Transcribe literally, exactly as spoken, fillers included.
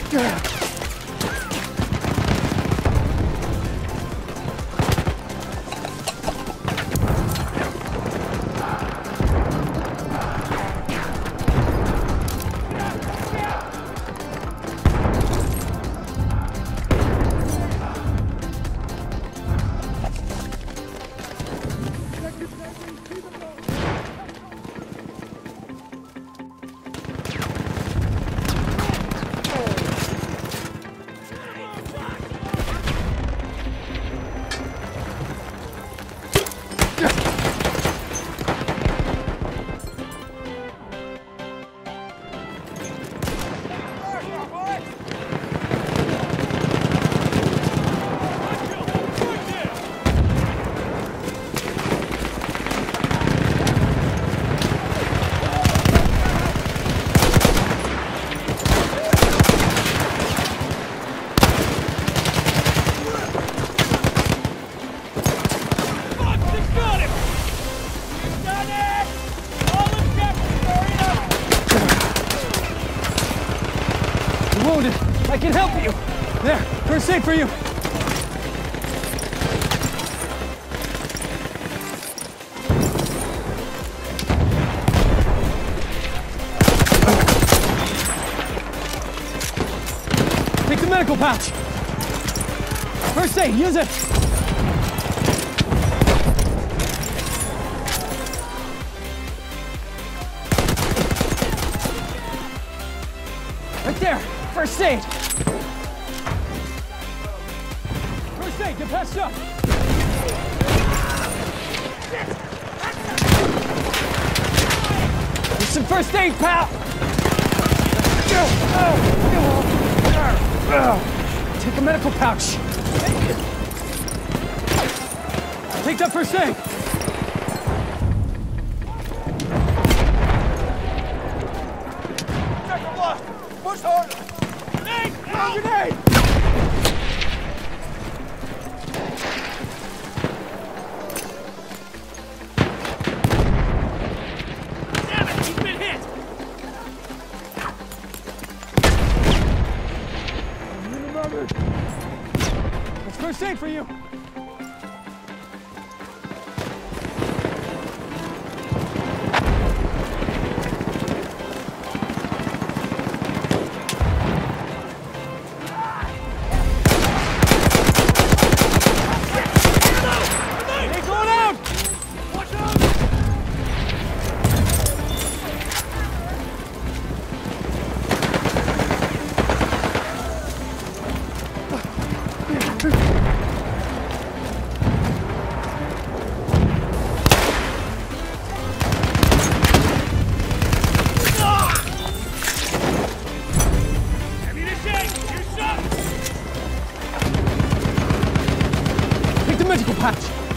I can help you. There, first aid for you. Take the medical pouch. First aid, use it. Right there, first aid. First aid, get patched up. Here's some first aid, pal. Take a medical pouch. Take that first aid. Second block. Push harder. Grenade! Oh, grenade! Damn it, he's been hit. That's first aid for you. Grenade going out! Watch out! Take the medical patch.